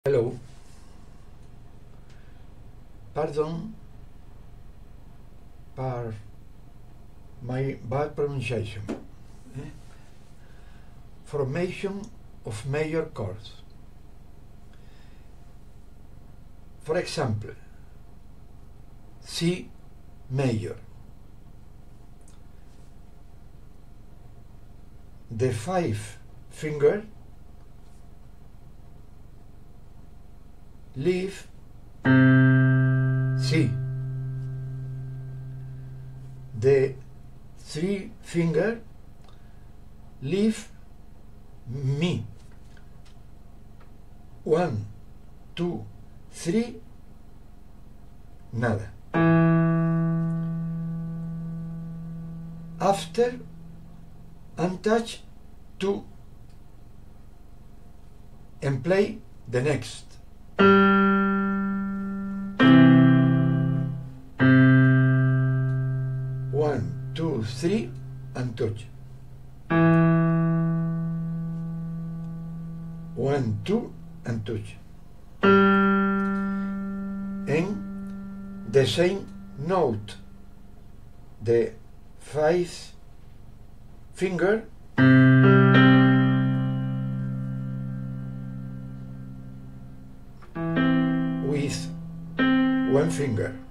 Hello. Pardon for my bad pronunciation. Formation of major chords. For example, C major. The 5 finger leave C. The 3 finger leave Mi. 1, 2, 3, nada. After untouch 2 and play the next. One, two, three, and touch. 1, 2, and touch. And the same note, the 5 finger with 1 finger.